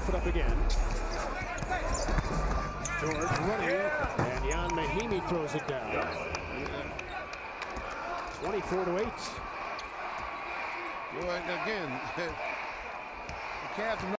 it up again. George running, and Jan Mahimi throws it down. 24-8. Well, again, the Cavs